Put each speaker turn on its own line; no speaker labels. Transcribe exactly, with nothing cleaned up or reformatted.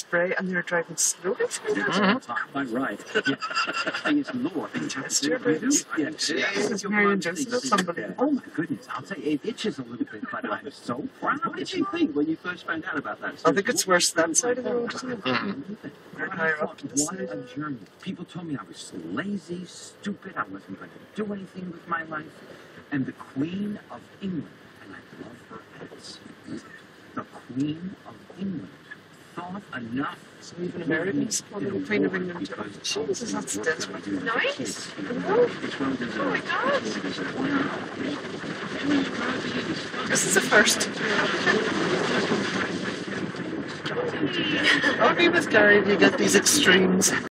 spray and they're driving slowly through that.
Mm-hmm. Quite right. Yeah. The thing is, law.
Test your brakes.
Yeah.
Jesus, Marion Joseph, that's unbelievable.
Oh my goodness, I'll tell you, it itches a little bit, but I'm so proud. What did you think when you first found out about that?
I think it's worse that side of the road, isn't it?
Mm-hmm.
We're higher up to the
What
side.
a journey. People told me I was lazy, stupid, I wasn't going to do anything with my life. And the Queen of England, and I love her hats, the Queen of England thought enough.
So even Americans call her the Queen of England. Jesus, that's desperate. Nice. Oh, oh my God. This is a first. Only with Gary do you get these extremes.